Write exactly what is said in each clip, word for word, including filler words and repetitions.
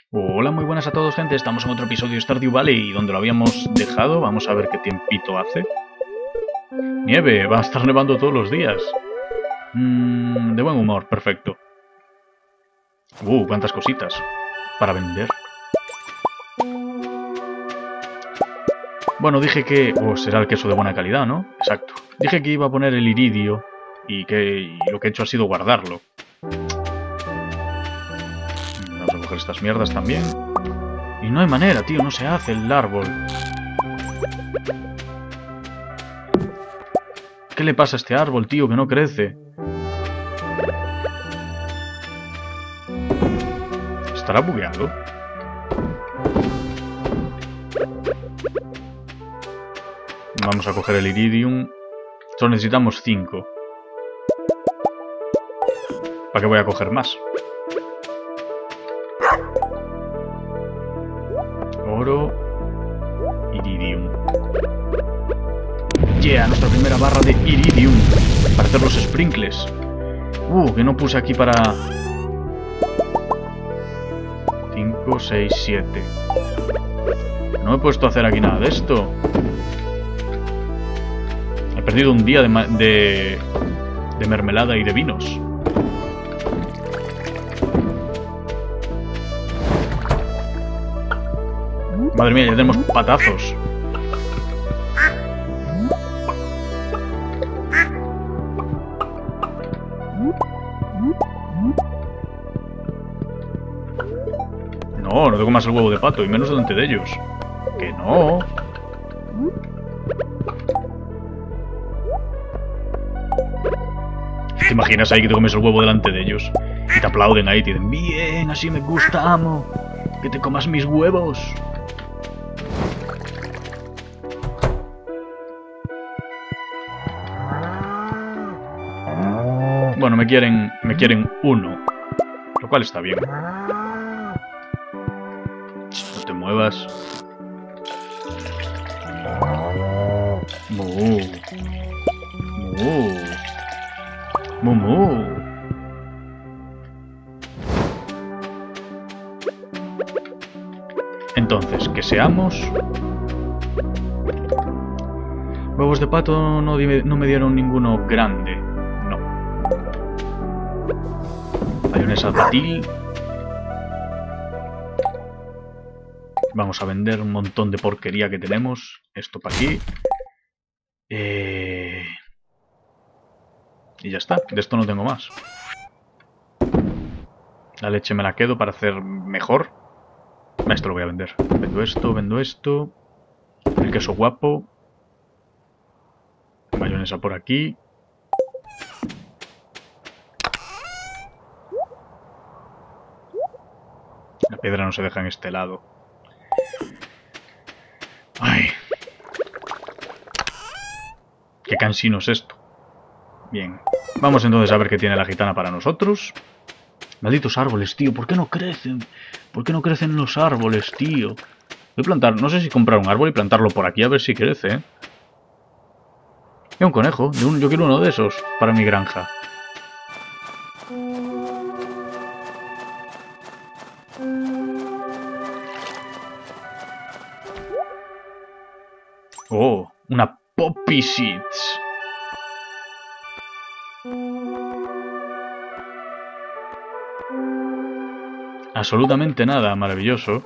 Hola, muy buenas a todos, gente. Estamos en otro episodio de Stardew Valley, donde lo habíamos dejado. Vamos a ver qué tiempito hace. Nieve, va a estar nevando todos los días. Mm, de buen humor, perfecto. Uh, cuántas cositas para vender. Bueno, dije que... Oh, será el queso de buena calidad, ¿no? Exacto. Dije que iba a poner el iridio y que y lo que he hecho ha sido guardarlo. Vamos a coger estas mierdas también. Y no hay manera, tío, no se hace el árbol. ¿Qué le pasa a este árbol, tío, que no crece? ¿Estará bugueado? Vamos a coger el iridium. Solo necesitamos cinco. ¿Para qué voy a coger más? Oro. Iridium. Yeah, nuestra primera barra de iridium. Para hacer los sprinkles. Uh, que no puse aquí para... cinco, seis, siete. No he puesto a hacer aquí nada de esto. He perdido un día de, de, de mermelada y de vinos. Madre mía, ya tenemos patazos. No, no tengo más el huevo de pato, y menos delante de ellos. Que no. ¿Te imaginas ahí que te comes el huevo delante de ellos? Y te aplauden ahí, te dicen, bien, así me gusta, amo. Que te comas mis huevos. Bueno, me quieren, me quieren uno. Lo cual está bien. No te muevas. Mu. Mu. Mu, mu. Entonces, que seamos... Huevos de pato no, no me dieron ninguno grande. No. Mayonesa batil. Vamos a vender un montón de porquería que tenemos. Esto para aquí. Eh... Y ya está. De esto no tengo más. La leche me la quedo para hacer mejor. Esto lo voy a vender. Vendo esto, vendo esto. El queso guapo. Mayonesa por aquí. La piedra no se deja en este lado. Ay. Qué cansino es esto. Bien. Vamos entonces a ver qué tiene la gitana para nosotros. Malditos árboles, tío. ¿Por qué no crecen? ¿Por qué no crecen los árboles, tío? Voy a plantar... No sé si comprar un árbol y plantarlo por aquí a ver si crece, ¿eh? Y un conejo. Yo quiero uno de esos para mi granja. Oh, una poppy seeds. Absolutamente nada, maravilloso.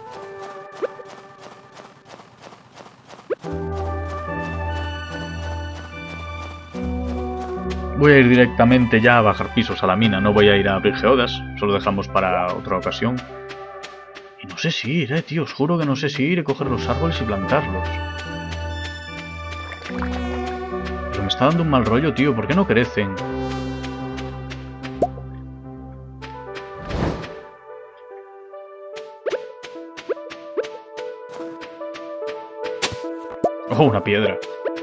Voy a ir directamente ya a bajar pisos a la mina. No voy a ir a abrir geodas. Solo dejamos para otra ocasión. Y no sé si ir, eh, tío. Os juro que no sé si ir y coger los árboles y plantarlos. Pero me está dando un mal rollo, tío. ¿Por qué no crecen? Oh, una piedra.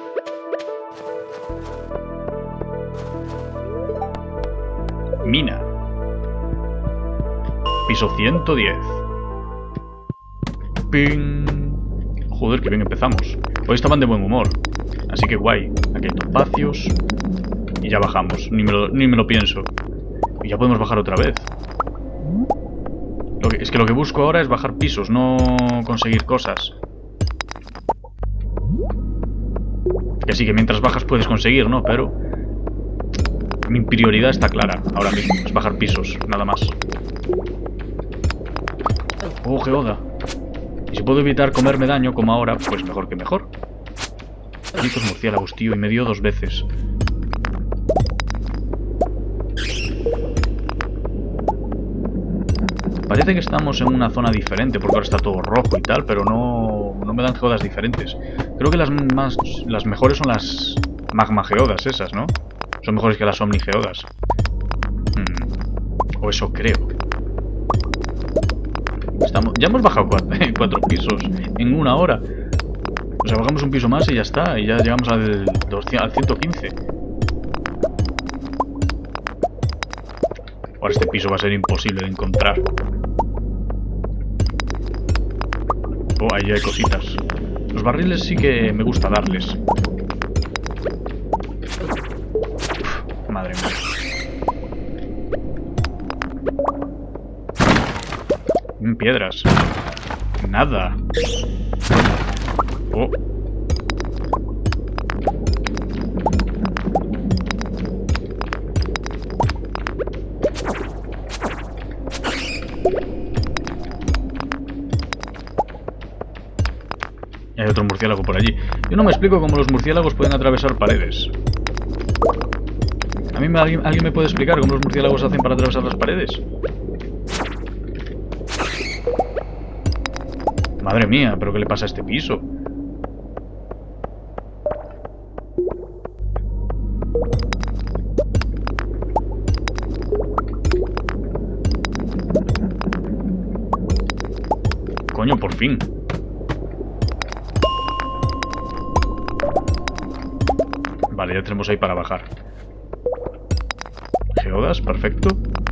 Mina. Piso ciento diez. Ping. Joder, que bien empezamos. Hoy estaban de buen humor. Así que guay. Aquí hay topacios. Y ya bajamos. Ni me lo, ni me lo pienso. Y ya podemos bajar otra vez. Lo que, es que lo que busco ahora es bajar pisos, no conseguir cosas. Que sí, que mientras bajas puedes conseguir, ¿no? Pero mi prioridad está clara ahora mismo, es bajar pisos, nada más. Oh, geoda. Y si puedo evitar comerme daño, como ahora, pues mejor que mejor. Malditos murciélagos, tío, y me dio dos veces. Parece que estamos en una zona diferente, porque ahora está todo rojo y tal, pero no, no me dan geodas diferentes. Creo que las más las mejores son las magma geodas esas, ¿no? Son mejores que las omni geodas. Hmm. O eso creo. Estamos, ya hemos bajado cuatro, cuatro pisos en una hora. O sea, bajamos un piso más y ya está. Y ya llegamos al, al ciento quince. Ahora este piso va a ser imposible de encontrar. Oh, ahí hay cositas. Los barriles sí que me gusta darles. Uf, madre mía. Piedras. Nada. Oh. Hay otro murciélago por allí. Yo no me explico cómo los murciélagos pueden atravesar paredes. A mí me, ¿alguien, ¿alguien me puede explicar cómo los murciélagos hacen para atravesar las paredes? Madre mía, ¿pero qué le pasa a este piso? Coño, por fin. Vale, ya tenemos ahí para bajar. Geodas, perfecto.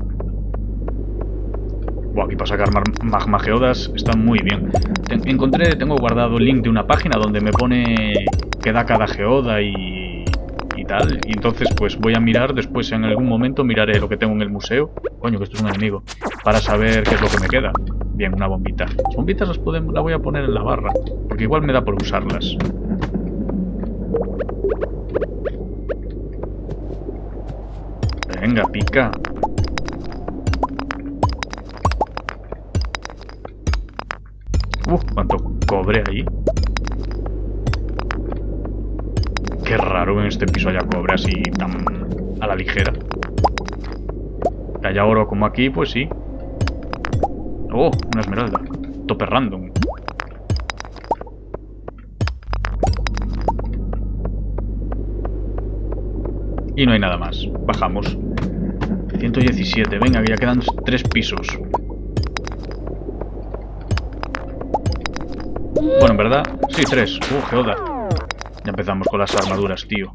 Buah, aquí para sacar magma geodas está muy bien. Ten encontré, tengo guardado el link de una página donde me pone que da cada geoda y, y tal. Y entonces pues voy a mirar, después en algún momento miraré lo que tengo en el museo. Coño, que esto es un enemigo. Para saber qué es lo que me queda. Bien, una bombita. Las bombitas las, podemos, las voy a poner en la barra, porque igual me da por usarlas. Venga, pica. Uf, cuánto cobre ahí. Qué raro que en este piso haya cobre así tan a la ligera. Que haya oro como aquí, pues sí. Oh, una esmeralda. Tope random. Y no hay nada más. Bajamos. ciento diecisiete. Venga, que ya quedan tres pisos. Bueno, en verdad, sí, tres. Uh, geoda. Ya empezamos con las armaduras, tío.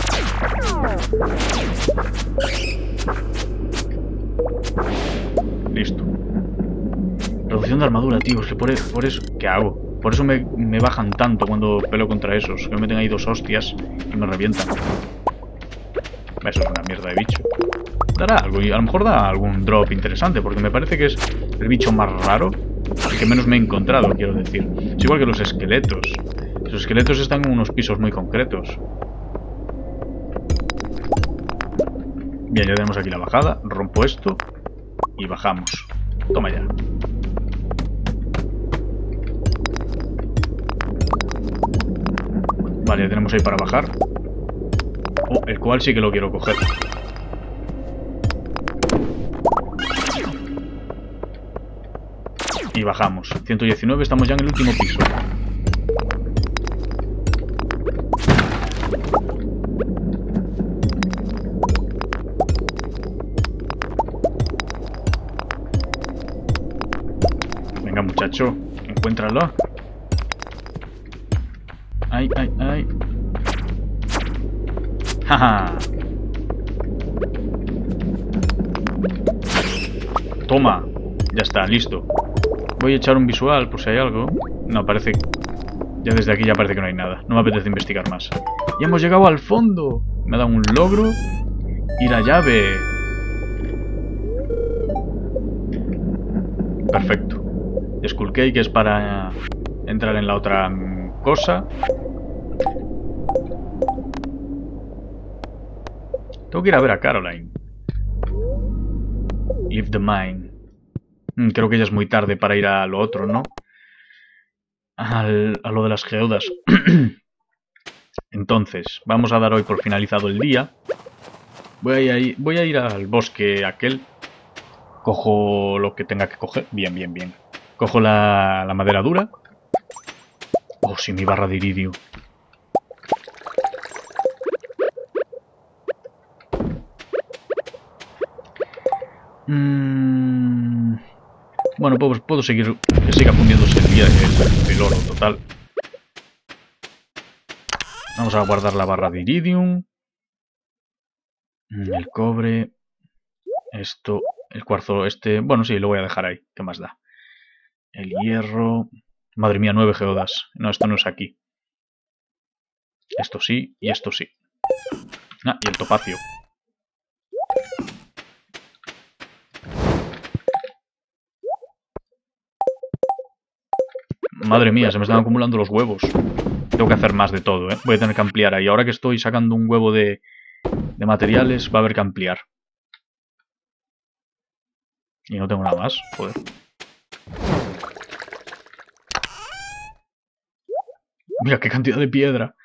Listo. Reducción de armadura, tío. Es que por, por eso... ¿Qué hago? Por eso me, me bajan tanto cuando peleo contra esos. Que me meten ahí dos hostias y me revientan. Eso es una mierda de bicho. Dará algo, y a lo mejor da algún drop interesante, porque me parece que es el bicho más raro, el que menos me he encontrado, quiero decir. Es igual que los esqueletos. Los esqueletos están en unos pisos muy concretos. Bien, ya tenemos aquí la bajada. Rompo esto y bajamos. Toma ya. Vale, ya tenemos ahí para bajar. Oh, el cual sí que lo quiero coger. Y bajamos. ciento diecinueve, estamos ya en el último piso. Venga, muchacho, encuéntralo. Ay, ay, ay. Jaja. Toma. Ya está, listo. Voy a echar un visual por si hay algo. No, parece... Ya desde aquí ya parece que no hay nada. No me apetece investigar más. ¡Ya hemos llegado al fondo! Me ha dado un logro. Y la llave. perfecto. Skull Cake es para entrar en la otra cosa. Tengo que ir a ver a Caroline. Leave the mine. Mm, creo que ya es muy tarde para ir a lo otro, ¿no? Al, a lo de las geodas. Entonces, vamos a dar hoy por finalizado el día. Voy a ir, voy a ir al bosque aquel. Cojo lo que tenga que coger. Bien, bien, bien. Cojo la, la madera dura. Oh, sí, mi barra de iridio. Mm... Bueno, puedo, puedo seguir... Que siga fundiéndose el día el, el oro total. Vamos a guardar la barra de iridium. El cobre. Esto. El cuarzo este... Bueno, sí, lo voy a dejar ahí. ¿Qué más da? El hierro... Madre mía, nueve geodas. No, esto no es aquí. Esto sí, y esto sí. Ah, y el topacio. Madre mía, se me están acumulando los huevos. Tengo que hacer más de todo, ¿eh? Voy a tener que ampliar ahí. Ahora que estoy sacando un huevo de, de materiales, va a haber que ampliar. Y no tengo nada más, joder. Mira qué cantidad de piedra.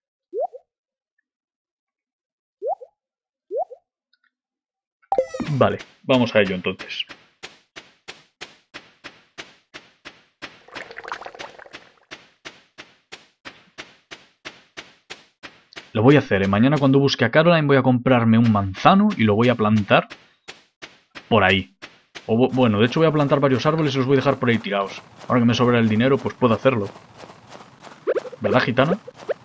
Vale, vamos a ello entonces. Lo voy a hacer, ¿eh? Mañana cuando busque a Caroline voy a comprarme un manzano y lo voy a plantar por ahí. O, bueno, de hecho voy a plantar varios árboles y los voy a dejar por ahí tirados. Ahora que me sobra el dinero, pues puedo hacerlo. ¿Verdad, gitana?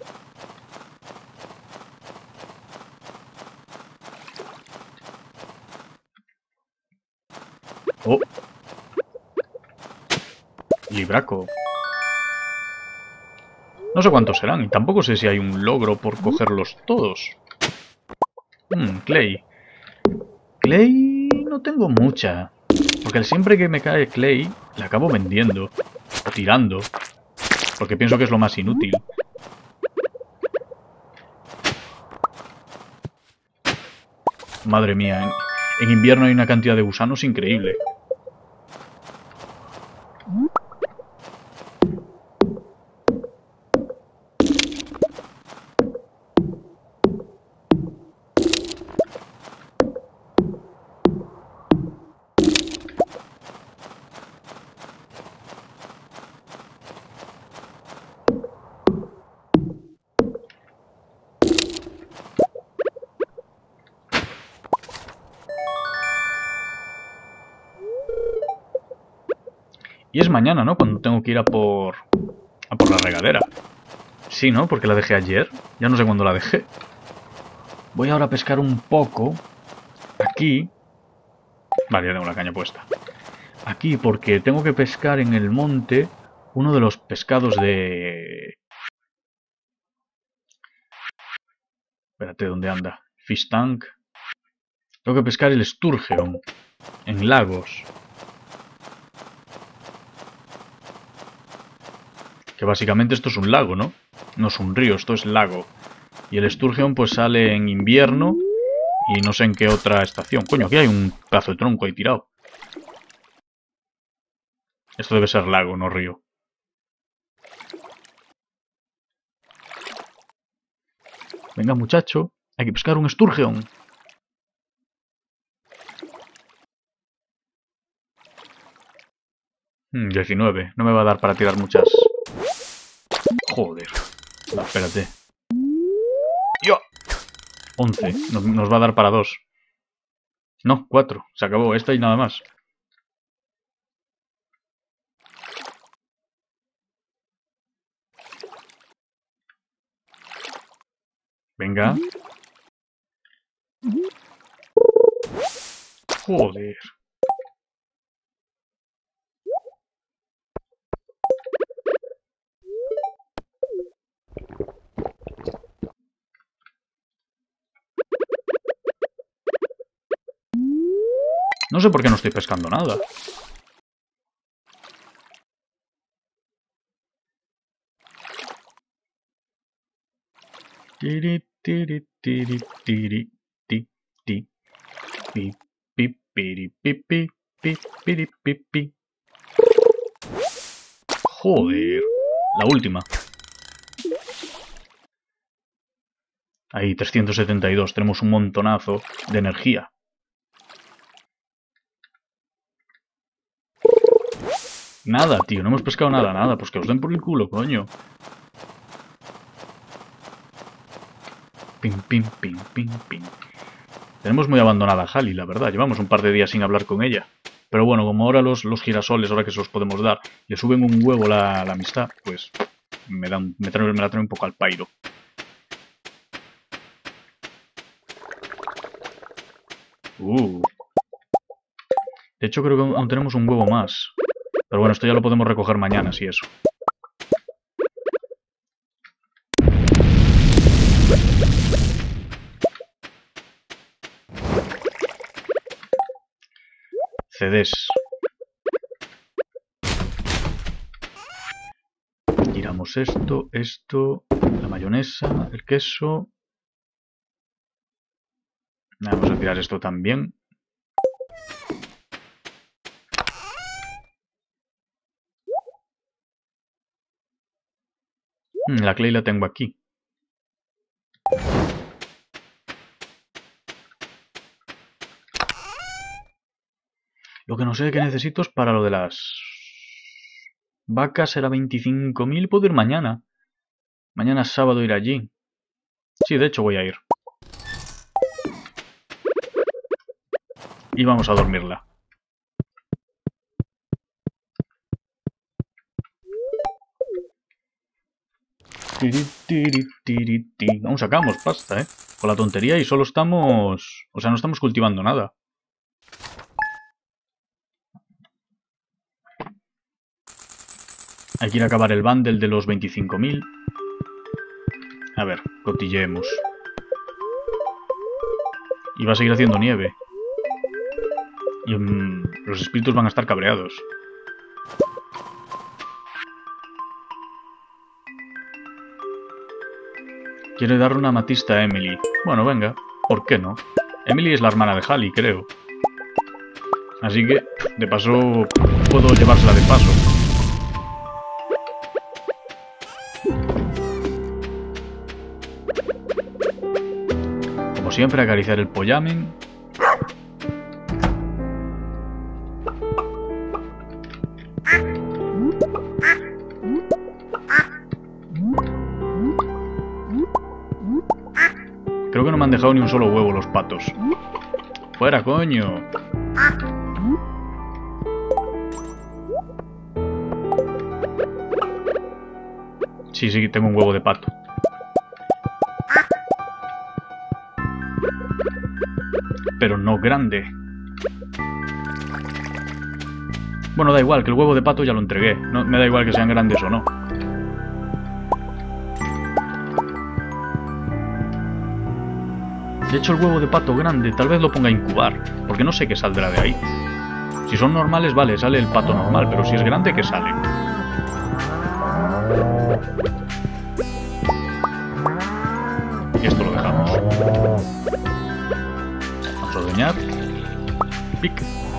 Oh. Libraco. No sé cuántos serán, y tampoco sé si hay un logro por cogerlos todos. Hmm, Clay. Clay no tengo mucha. Porque siempre que me cae Clay, la acabo vendiendo. O tirando. Porque pienso que es lo más inútil. Madre mía, en, en invierno hay una cantidad de gusanos increíble. Y es mañana, ¿no? Cuando tengo que ir a por... a por la regadera. Sí, ¿no? Porque la dejé ayer. Ya no sé cuándo la dejé. Voy ahora a pescar un poco. Aquí. Vale, ya tengo la caña puesta. Aquí, porque tengo que pescar en el monte uno de los pescados de... Espérate, ¿dónde anda? Fish Tank. Tengo que pescar el Sturgeon. En lagos. Que básicamente esto es un lago, ¿no? No es un río, esto es lago. Y el Sturgeon pues sale en invierno. Y no sé en qué otra estación. Coño, aquí hay un pedazo de tronco ahí tirado. Esto debe ser lago, no río. Venga, muchacho. Hay que pescar un Sturgeon. Hmm, diecinueve. No me va a dar para tirar muchas. Joder. No, espérate. ¡Yo! once. Nos, nos va a dar para dos. No, cuatro. Se acabó. Esta y nada más. Venga. Joder. No sé por qué no estoy pescando nada. Tiri, tiri, tiri, tiri, ti, ti. Pi, pi, piri, pi, pi, pi, piri, pi, pi. Joder. La última. Ahí, trescientos setenta y dos. Tenemos un montonazo de energía. Nada, tío. No hemos pescado nada, nada. Pues que os den por el culo, coño. Pim, pim, pim, pim, pim. Tenemos muy abandonada a Hali, la verdad. Llevamos un par de días sin hablar con ella. Pero bueno, como ahora los, los girasoles, ahora que se los podemos dar, le suben un huevo la, la amistad, pues me, dan, me, trae, me la trae un poco al pairo. Uh. De hecho, creo que aún tenemos un huevo más. Pero bueno, esto ya lo podemos recoger mañana, si eso. C Ds. Tiramos esto, esto, la mayonesa, el queso. Vamos a tirar esto también. La clay la tengo aquí. Lo que no sé qué necesito es para lo de las vacas. Será veinticinco mil. Puedo ir mañana. Mañana es sábado, ir allí. Sí, de hecho voy a ir. Y vamos a dormirla. Aún sacamos pasta, ¿eh? Con la tontería y solo estamos... O sea, no estamos cultivando nada. Hay que ir a acabar el bundle de los veinticinco mil. A ver, cotilleemos. Y va a seguir haciendo nieve. Y mmm, los espíritus van a estar cabreados. Quiere darle una amatista a Emily. Bueno, venga, ¿por qué no? Emily es la hermana de Hali, creo. Así que, de paso, puedo llevársela de paso. Como siempre, acariciar el pollamen. Creo que no me han dejado ni un solo huevo los patos. ¡Fuera, coño! Sí, sí, tengo un huevo de pato. Pero no grande. Bueno, da igual, que el huevo de pato ya lo entregué. No, me da igual que sean grandes o no. De hecho, el huevo de pato grande tal vez lo ponga a incubar, porque no sé qué saldrá de ahí. Si son normales, vale, sale el pato normal, pero si es grande, ¿qué sale? Y esto lo dejamos. Vamos a ordeñar. Pic.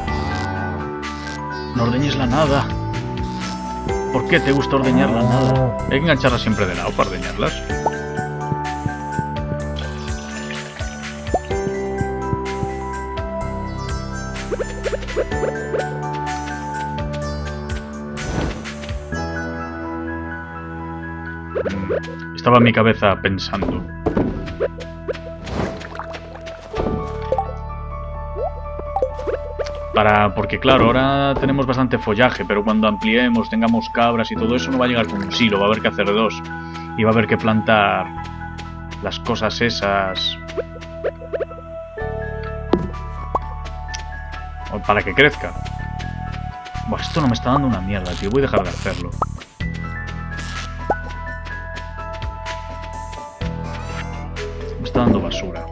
No ordeñes la nada. ¿Por qué te gusta ordeñar la nada? Hay que engancharlas siempre de lado para ordeñarlas. Estaba en mi cabeza pensando. Para, porque claro, ahora tenemos bastante follaje, pero cuando ampliemos, tengamos cabras y todo eso, no va a llegar con un silo, va a haber que hacer dos. Y va a haber que plantar las cosas esas para que crezca. Buah, esto no me está dando una mierda, tío. Voy a dejar de hacerlo. Me está dando basura.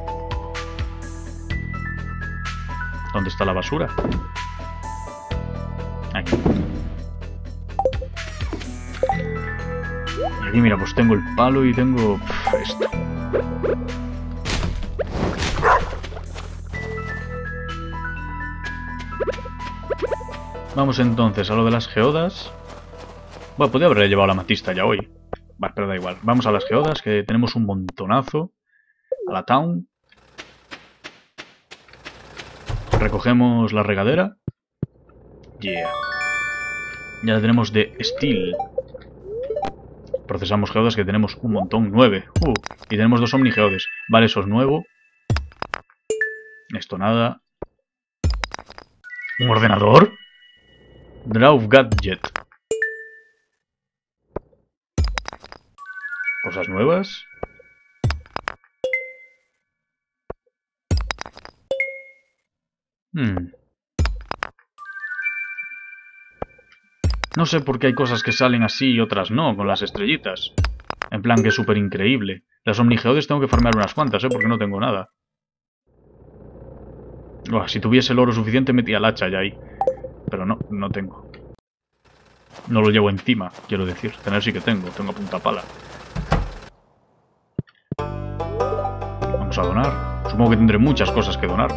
¿Dónde está la basura? Aquí. Y aquí, mira, pues tengo el palo y tengo pff, esto. Vamos entonces a lo de las geodas. Bueno, podría haberle llevado la matista ya hoy. Vale, pero da igual. Vamos a las geodas, que tenemos un montonazo. A la town. Recogemos la regadera. Yeah. Ya la tenemos de steel. Procesamos geodas, que tenemos un montón. nueve. Uh, y tenemos dos omnigeodes. Vale, eso es nuevo. Esto nada. ¿Un ordenador? Draw Gadget. Cosas nuevas. Hmm. No sé por qué hay cosas que salen así y otras no, con las estrellitas. En plan que es súper increíble. Las omnigeodes tengo que farmear unas cuantas, ¿eh? Porque no tengo nada. Buah, si tuviese el oro suficiente metía el hacha ya ahí. Pero no, no tengo. No lo llevo encima, quiero decir. Tener sí que tengo, tengo a punta pala. Vamos a donar. Supongo que tendré muchas cosas que donar.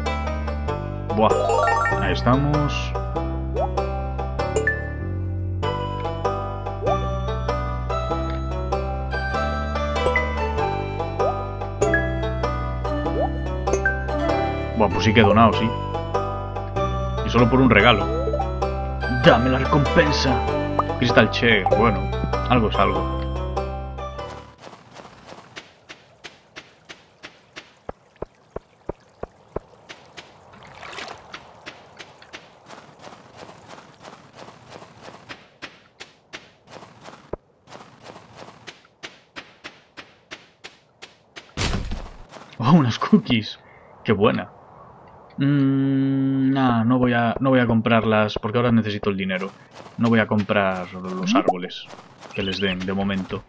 Buah, ahí estamos. Buah, pues sí que he donado, sí. Y solo por un regalo. ¡Dame la recompensa! Crystal Chair, bueno, algo es algo. ¡Oh, unas cookies! ¡Qué buena! Mmm, nah, no voy a, no voy a comprarlas porque ahora necesito el dinero. No voy a comprar los árboles que les den de momento.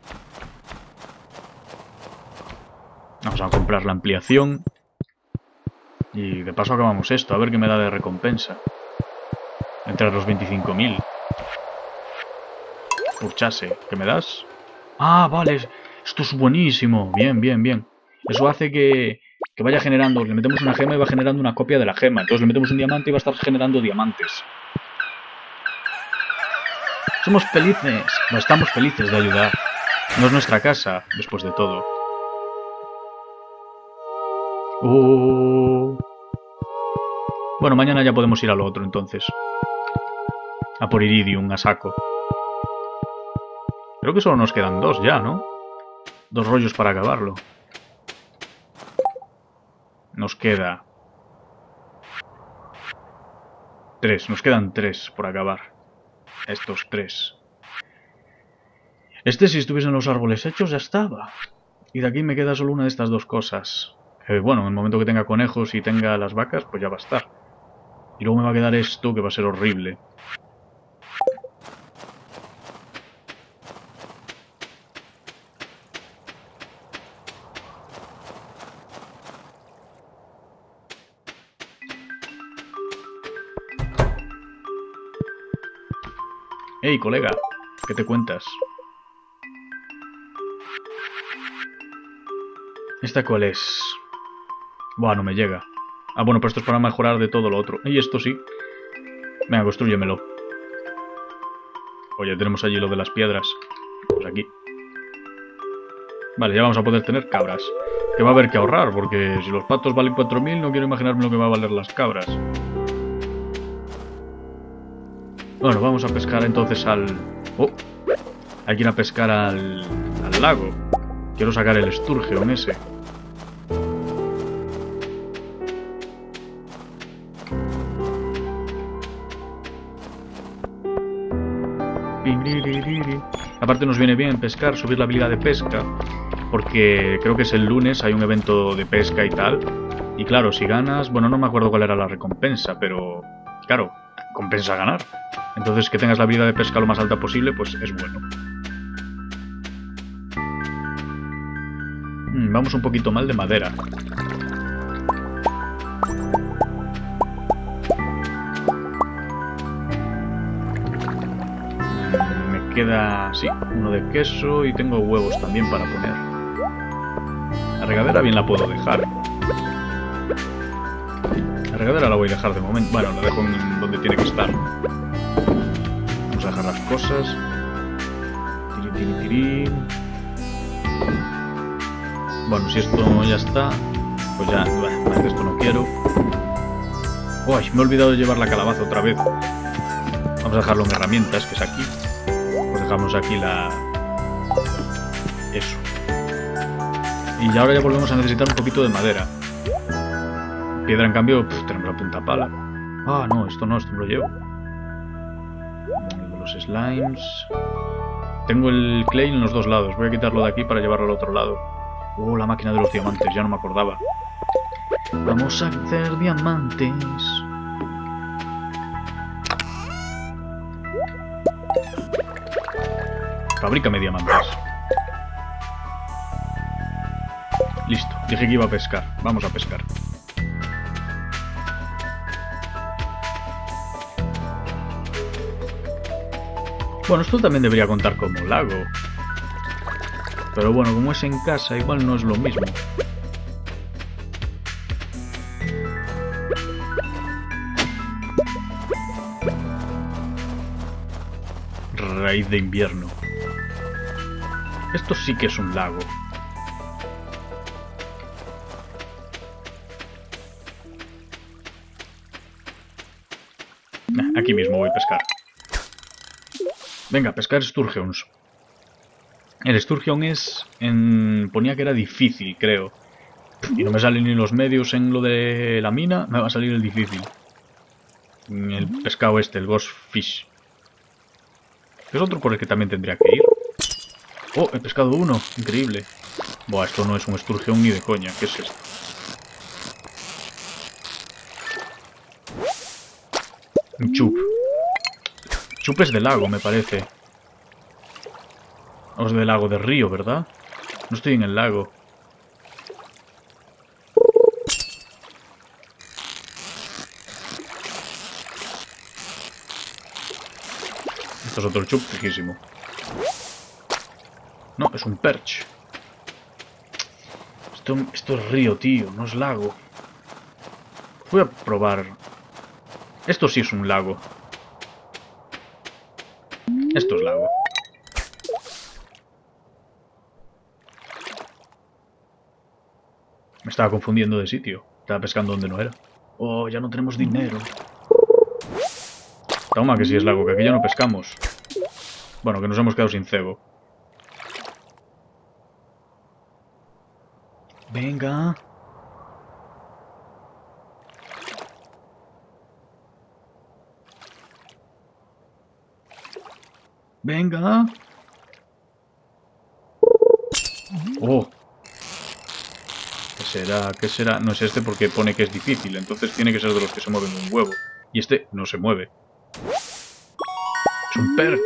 Vamos a comprar la ampliación. Y de paso acabamos esto, a ver qué me da de recompensa. Entre los veinticinco mil. Purchase, ¿qué me das? Ah, vale, esto es buenísimo. Bien, bien, bien. Eso hace que... que vaya generando, le metemos una gema y va generando una copia de la gema. Entonces le metemos un diamante y va a estar generando diamantes. Somos felices. No, estamos felices de ayudar. No es nuestra casa, después de todo. Uh... Bueno, mañana ya podemos ir a lo otro, entonces. A por Iridium, a saco. Creo que solo nos quedan dos ya, ¿no? Dos rollos para acabarlo. Nos queda... Tres, nos quedan tres por acabar. Estos tres. Este, si estuviesen los árboles hechos, ya estaba. Y de aquí me queda solo una de estas dos cosas. Que, bueno, en el momento que tenga conejos y tenga las vacas, pues ya va a estar. Y luego me va a quedar esto, que va a ser horrible. Hey, colega, ¿qué te cuentas? ¿Esta cuál es? Buah, no me llega. Ah, bueno, pero esto es para mejorar de todo lo otro. Y esto sí. Venga, constrúyemelo. Oye, tenemos allí lo de las piedras. Pues aquí. Vale, ya vamos a poder tener cabras. Que va a haber que ahorrar, porque si los patos valen cuatro mil, no quiero imaginarme lo que va a valer las cabras. Bueno, vamos a pescar entonces al... Oh, hay que ir a pescar al, al lago. Quiero sacar el Sturgeon ese. Aparte nos viene bien pescar, subir la habilidad de pesca, porque creo que es el lunes, hay un evento de pesca y tal. Y claro, si ganas... Bueno, no me acuerdo cuál era la recompensa, pero... Claro, compensa ganar. Entonces que tengas la habilidad de pesca lo más alta posible, pues es bueno. Mm, vamos un poquito mal de madera. Me queda, sí, uno de queso y tengo huevos también para poner. La regadera bien la puedo dejar. La regadera la voy a dejar de momento. Bueno, la dejo en donde tiene que estar. Vamos a dejar las cosas. Tiri, tiri, tiri. Bueno, si esto ya está, pues ya, bueno, más de esto no quiero. Uy, me he olvidado de llevar la calabaza otra vez. Vamos a dejarlo en herramientas, que es aquí. Pues dejamos aquí la... eso. Y ahora ya volvemos a necesitar un poquito de madera. Piedra, en cambio, pff, tenemos la punta pala. Ah, no, esto no, esto me lo llevo. Los slimes. Tengo el clay en los dos lados. Voy a quitarlo de aquí para llevarlo al otro lado. Oh, la máquina de los diamantes, ya no me acordaba. Vamos a hacer diamantes. Fabrícame diamantes. Listo, dije que iba a pescar. Vamos a pescar. Bueno, esto también debería contar como lago. Pero bueno, como es en casa, igual no es lo mismo. Raíz de invierno. Esto sí que es un lago. Aquí mismo voy a pescar. Venga, pescar Sturgeons. El Sturgeon es... En... ponía que era difícil, creo. Y no me salen ni los medios en lo de la mina, me va a salir el difícil. El pescado este, el Ghost Fish. Es otro por el que también tendría que ir. Oh, he pescado uno. Increíble. Buah, esto no es un Sturgeon ni de coña. ¿Qué es esto? Un chup. Chup es de lago, me parece. O es de lago de río, ¿verdad? No estoy en el lago. Esto es otro chup riquísimo. No, es un perch. Esto, esto es río, tío, no es lago. Voy a probar. Esto sí es un lago. Esto es lago. Me estaba confundiendo de sitio. Estaba pescando donde no era. Oh, ya no tenemos dinero. Toma, que sí es lago, que aquí ya no pescamos. Bueno, que nos hemos quedado sin cebo. Venga. Venga. Oh. ¿Qué será? ¿Qué será? No es este porque pone que es difícil. Entonces tiene que ser de los que se mueven un huevo. Y este no se mueve. Es un perch.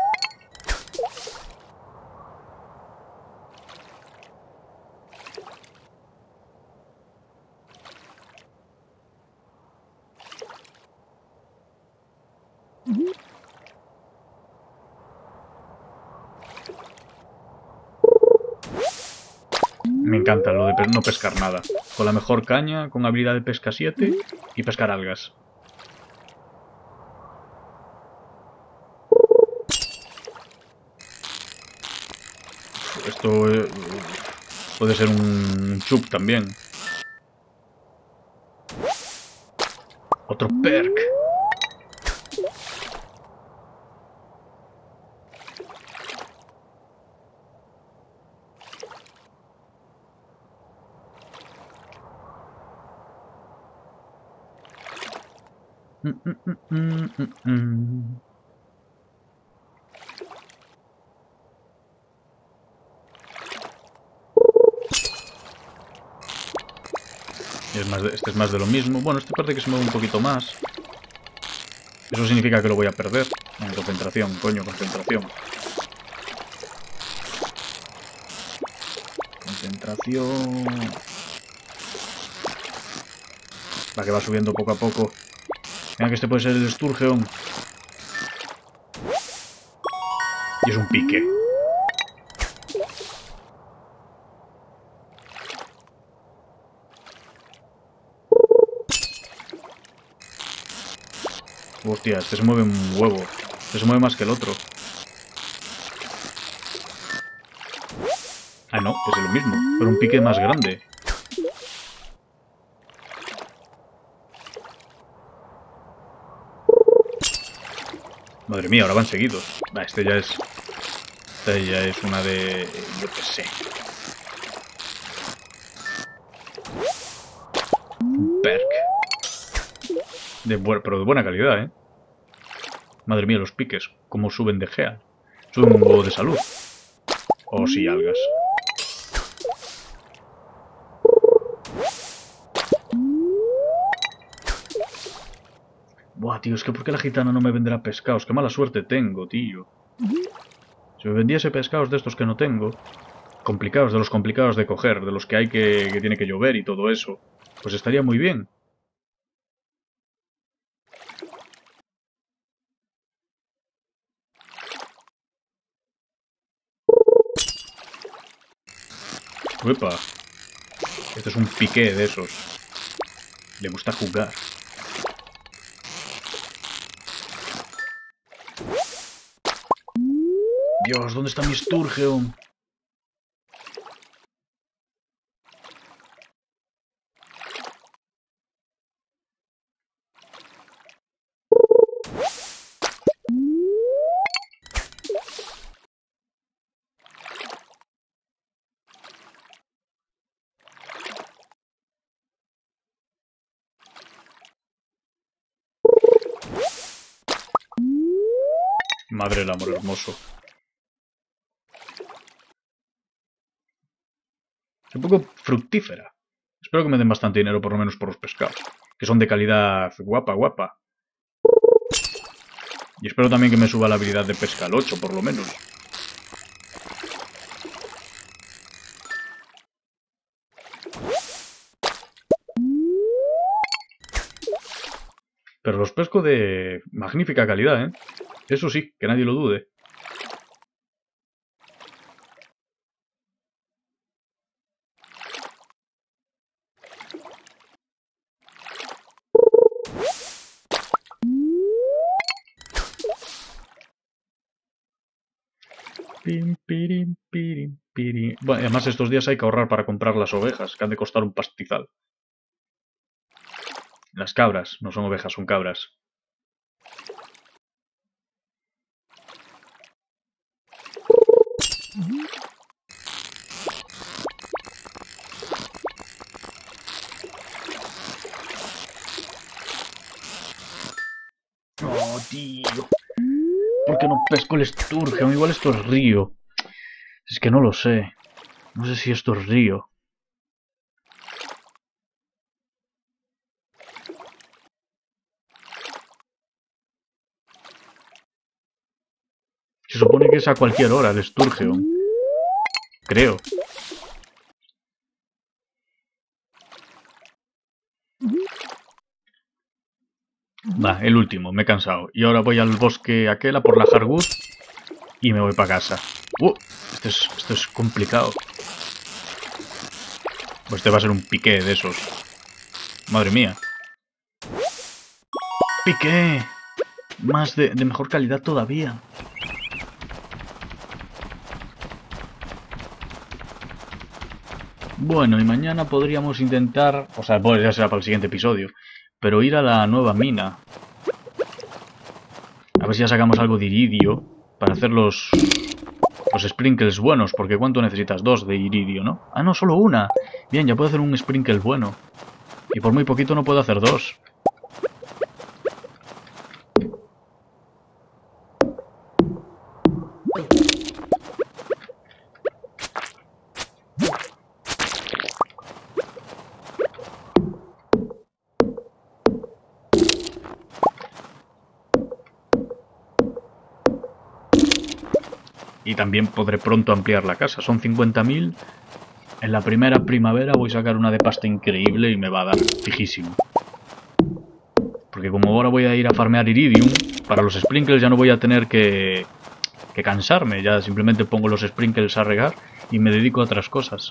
Me encanta lo de no pescar nada. Con la mejor caña, con habilidad de pesca siete y pescar algas. Esto eh, puede ser un chup también. Otro perk. Mm, mm, mm, mm, mm. Es más de, este es más de lo mismo. Bueno, este parece que se mueve un poquito más. Eso significa que lo voy a perder. En concentración, coño, concentración. Concentración. Va, que va subiendo poco a poco. Venga, que este puede ser el Sturgeon. Y es un pique. Hostia, este se mueve un huevo. Este se mueve más que el otro. Ah, no, es lo mismo, pero un pique más grande. Madre mía, ahora van seguidos. Ah, este ya es... Este ya es una de... Yo qué sé. Un perk. De bu... Pero de buena calidad, ¿eh? Madre mía, los piques. Cómo suben de gea. Suben un huevo de salud. Oh, sí, algas. Buah, tío, es que ¿por qué la gitana no me venderá pescados? Qué mala suerte tengo, tío. Si me vendiese pescados de estos que no tengo, complicados, de los complicados de coger, de los que hay que, que tiene que llover y todo eso, pues estaría muy bien. Uepa. Este es un piqué de esos. Le gusta jugar. Dios, ¿dónde está mi Sturgeon? Madre del amor hermoso. Es un poco fructífera. Espero que me den bastante dinero por lo menos por los pescados. Que son de calidad guapa, guapa. Y espero también que me suba la habilidad de pesca al ocho, por lo menos. Pero los pesco de magnífica calidad, ¿eh? Eso sí, que nadie lo dude. Pim, pirim, pirim, pirim. Bueno, además estos días hay que ahorrar para comprar las ovejas, que han de costar un pastizal. Las cabras, no son ovejas, son cabras. Oh, tío. ¿Por qué no pesco el Sturgeon? Igual esto es río. Es que no lo sé. No sé si esto es río. Se supone que es a cualquier hora el Sturgeon. Creo. Va, el último, me he cansado. Y ahora voy al bosque aquel a por la Harwood y me voy para casa. Uh, esto es, esto es complicado. Pues este va a ser un piqué de esos. Madre mía. ¡Piqué! Más de, de mejor calidad todavía. Bueno, y mañana podríamos intentar... O sea, pues ya será para el siguiente episodio. Pero ir a la nueva mina. A ver si ya sacamos algo de iridio. Para hacer los... Los sprinkles buenos. Porque ¿cuánto necesitas? Dos de iridio, ¿no? Ah, no, solo una. Bien, ya puedo hacer un sprinkle bueno. Y por muy poquito no puedo hacer dos. Y también podré pronto ampliar la casa. Son cincuenta mil. En la primera primavera voy a sacar una de pasta increíble y me va a dar fijísimo. Porque como ahora voy a ir a farmear iridium, para los sprinkles ya no voy a tener que... que cansarme. Ya simplemente pongo los sprinkles a regar y me dedico a otras cosas.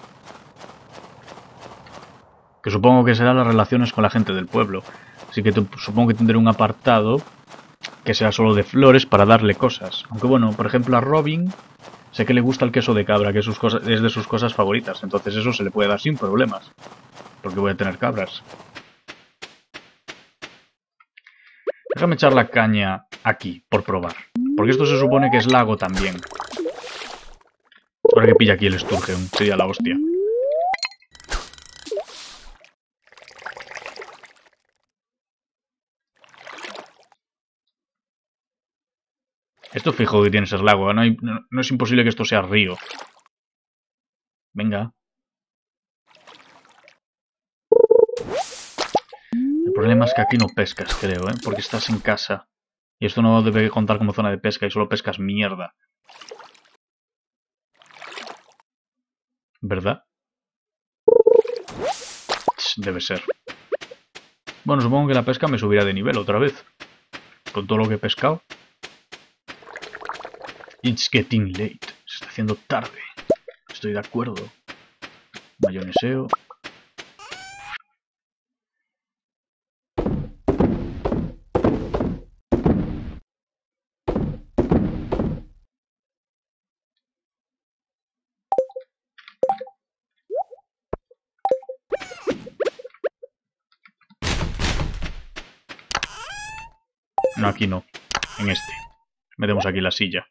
Que supongo que serán las relaciones con la gente del pueblo. Así que supongo que tendré un apartado que sea solo de flores para darle cosas. Aunque bueno, por ejemplo a Robin sé que le gusta el queso de cabra, que es, sus cosas, es de sus cosas favoritas. Entonces eso se le puede dar sin problemas. Porque voy a tener cabras. Déjame echar la caña aquí, por probar. Porque esto se supone que es lago también. Ahora que pilla aquí el Sturgeon, sería la hostia. Esto fijo que tiene que ser lago, no, hay, no, no es imposible que esto sea río. Venga. El problema es que aquí no pescas, creo, ¿eh? Porque estás en casa. Y esto no debe contar como zona de pesca y solo pescas mierda. ¿Verdad? Debe ser. Bueno, supongo que la pesca me subirá de nivel otra vez. Con todo lo que he pescado. It's getting late. Se está haciendo tarde. Estoy de acuerdo. Mayoneseo. No, aquí no. En este. Metemos aquí la silla.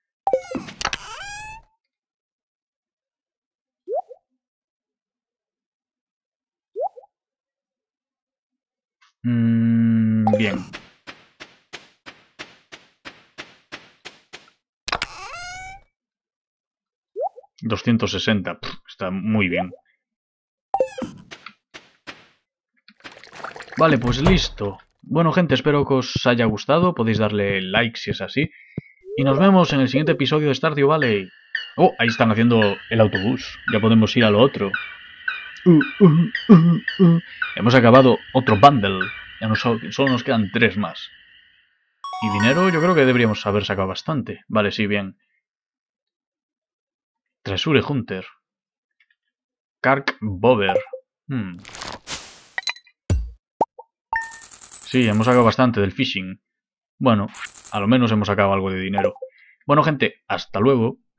Mm, bien. doscientos sesenta. Pff, está muy bien. Vale, pues listo. Bueno, gente, espero que os haya gustado. Podéis darle like si es así. Y nos vemos en el siguiente episodio de Stardew Valley. Oh, ahí están haciendo el autobús. Ya podemos ir a lo otro. Uh, uh, uh, uh. Hemos acabado otro bundle. Ya no so solo nos quedan tres más. Y dinero yo creo que deberíamos haber sacado bastante. Vale, sí, bien. Treasure Hunter. Kark Bover. Hmm. Sí, hemos sacado bastante del fishing. Bueno, a lo menos hemos sacado algo de dinero. Bueno, gente, hasta luego.